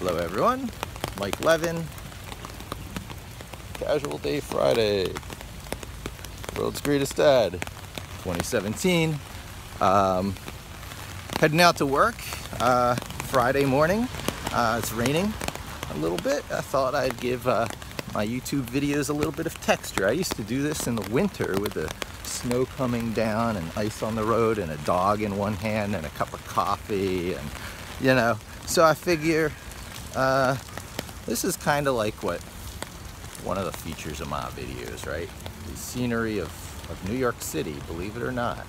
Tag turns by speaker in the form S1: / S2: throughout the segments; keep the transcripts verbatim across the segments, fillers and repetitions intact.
S1: Hello everyone, Mike Levin, Casual Day Friday, World's Greatest Dad, twenty seventeen. Um, heading out to work uh, Friday morning. Uh, it's raining a little bit. I thought I'd give uh, my YouTube videos a little bit of texture. I used to do this in the winter with the snow coming down and ice on the road and a dog in one hand and a cup of coffee, and you know, so I figure uh, this is kind of like what one of the features of my videos, right? The scenery of, of New York City, believe it or not.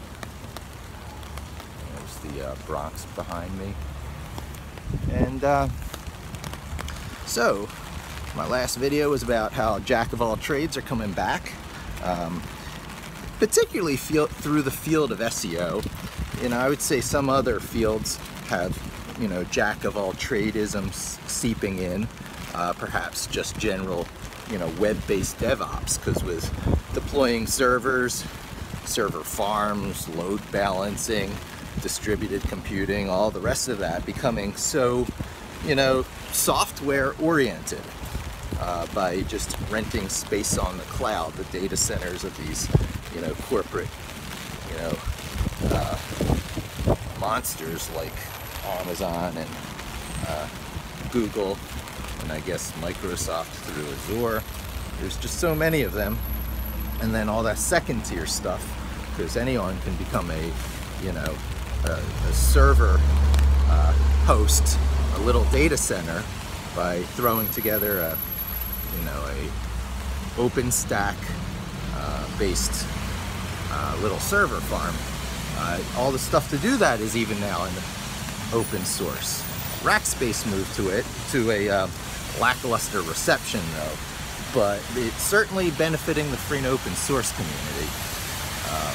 S1: There's the uh, Bronx behind me. And uh, so, my last video was about how jack of all trades are coming back, um, particularly feel, through the field of S E O. You know, I would say some other fields have, you know, jack of all trade-isms seeping in, uh, perhaps just general, you know, web-based DevOps, because with deploying servers, server farms, load balancing, distributed computing, all the rest of that becoming so, you know, software oriented uh, by just renting space on the cloud, the data centers of these, you know, corporate, you know, uh, monsters like Amazon and uh, Google, and I guess Microsoft through Azure. There's just so many of them. And then all that second tier stuff, because anyone can become a, you know, a, a server uh, host, a little data center, by throwing together a, you know, a OpenStack uh, based uh, little server farm. Uh, all the stuff to do that is even now in the open source. Rackspace moved to it, to a uh, lackluster reception though, but it's certainly benefiting the free and open source community. Um,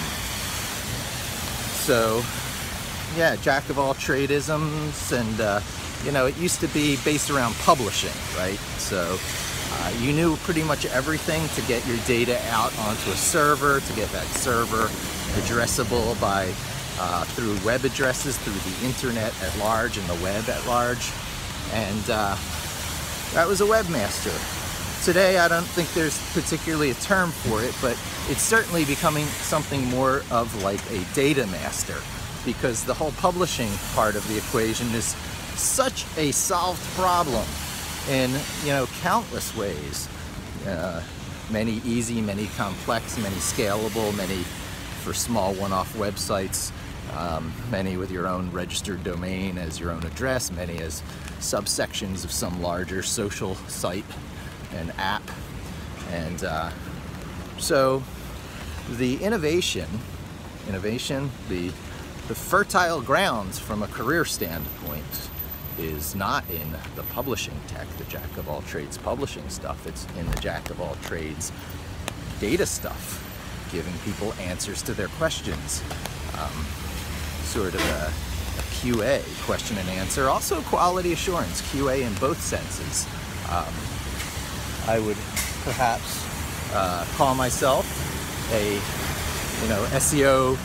S1: so, yeah, jack of all trade-isms, and uh, you know, it used to be based around publishing, right? So uh, you knew pretty much everything to get your data out onto a server, to get that server addressable by Uh, through web addresses, through the internet at large and the web at large, and uh, that was a webmaster. Today I don't think there's particularly a term for it, but it's certainly becoming something more of like a data master, because the whole publishing part of the equation is such a solved problem in, you know, countless ways. Uh, many easy, many complex, many scalable, many for small one-off websites, um, many with your own registered domain as your own address, many as subsections of some larger social site and app. And uh, so the innovation, innovation, the, the fertile grounds from a career standpoint is not in the publishing tech, the jack of all trades publishing stuff. It's in the jack of all trades data stuff, giving people answers to their questions, um, sort of a, a Q A, question and answer, also quality assurance, Q A in both senses. Um, I would perhaps uh, call myself a, you know, S E O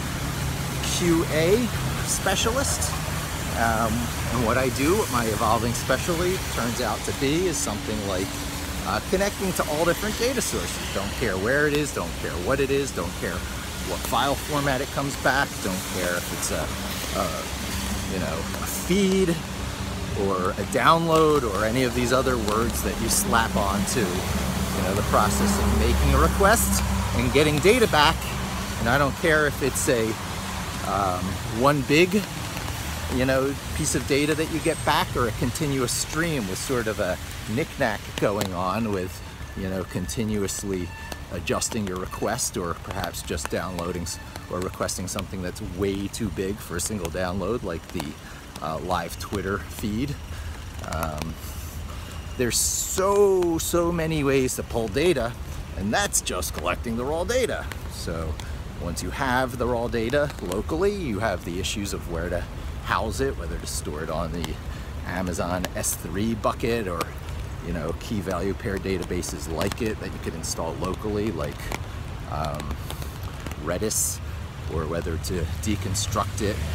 S1: Q A specialist, um, and what I do, what my evolving specialty turns out to be, is something like Uh, connecting to all different data sources. Don't care where it is, don't care what it is, don't care what file format it comes back, don't care if it's a, a you know, a feed or a download or any of these other words that you slap onto, you know, the process of making a request and getting data back. And I don't care if it's a um, one big, you know, piece of data that you get back, or a continuous stream with sort of a knick-knack going on with, you know, continuously adjusting your request, or perhaps just downloading or requesting something that's way too big for a single download, like the uh, live Twitter feed. Um, there's so, so many ways to pull data, and that's just collecting the raw data. So once you have the raw data locally, you have the issues of where to house it, whether to store it on the Amazon S three bucket, or, you know, key value pair databases like it that you could install locally, like um, Redis, or whether to deconstruct it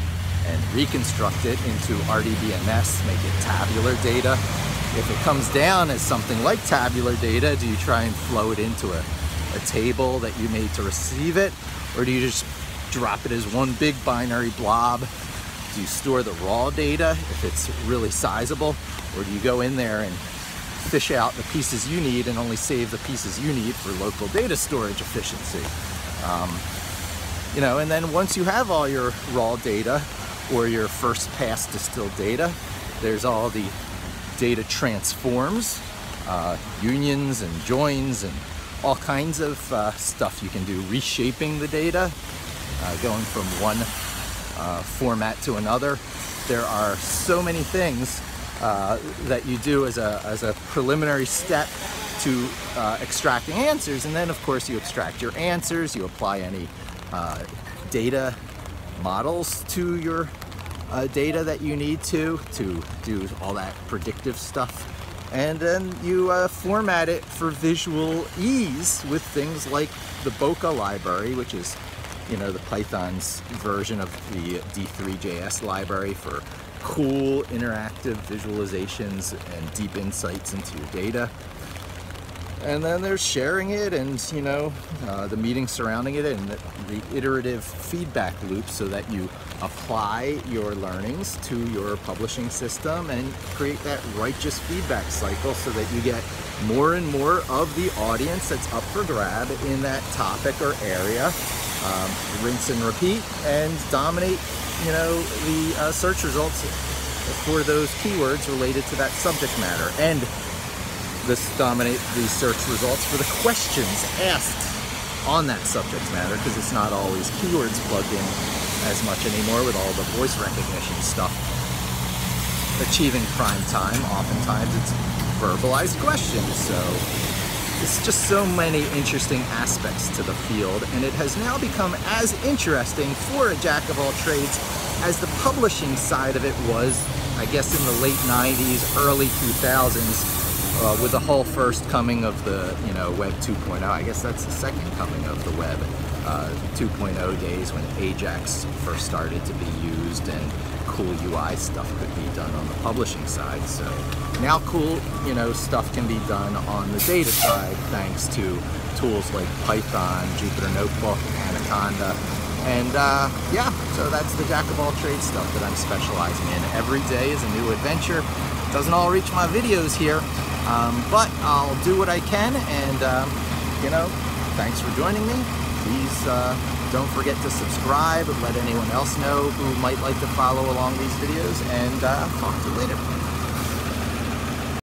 S1: and reconstruct it into R D B M S, make it tabular data? If it comes down as something like tabular data, do you try and flow it into a, a table that you made to receive it? Or do you just drop it as one big binary blob? Do you store the raw data if it's really sizable? Or do you go in there and fish out the pieces you need and only save the pieces you need for local data storage efficiency? Um, you know, and then once you have all your raw data or your first pass distilled data, there's all the data transforms, uh, unions and joins and all kinds of uh, stuff you can do, reshaping the data, uh, going from one uh, format to another. There are so many things uh, that you do as a, as a preliminary step to uh, extracting answers, and then of course you extract your answers, you apply any uh, data models to your uh, data that you need to, to do all that predictive stuff. And then you uh, format it for visual ease with things like the Bokeh library, which is, you know, the Python's version of the D three J S library for cool interactive visualizations and deep insights into your data. And then there's sharing it and, you know, uh, the meetings surrounding it and the, the iterative feedback loop so that you apply your learnings to your publishing system and create that righteous feedback cycle so that you get more and more of the audience that's up for grab in that topic or area. Um, rinse and repeat and dominate, you know, the uh, search results for those keywords related to that subject matter. And this dominate the search results for the questions asked on that subject matter, because it's not always keywords plugged in as much anymore with all the voice recognition stuff achieving prime time. Oftentimes it's verbalized questions. So it's just so many interesting aspects to the field, and it has now become as interesting for a jack of all trades as the publishing side of it was, I guess, in the late nineties, early two thousands. Uh, with the whole first coming of the, you know, Web two point oh. I guess that's the second coming of the Web uh, two point oh days when Ajax first started to be used and cool U I stuff could be done on the publishing side. So now cool, you know, stuff can be done on the data side thanks to tools like Python, Jupyter Notebook, Anaconda. And uh, yeah, so that's the jack of all trades stuff that I'm specializing in. Every day is a new adventure. It doesn't all reach my videos here. Um, but I'll do what I can, and um, you know, thanks for joining me. Please uh, don't forget to subscribe, let anyone else know who might like to follow along these videos, and uh, talk to you later.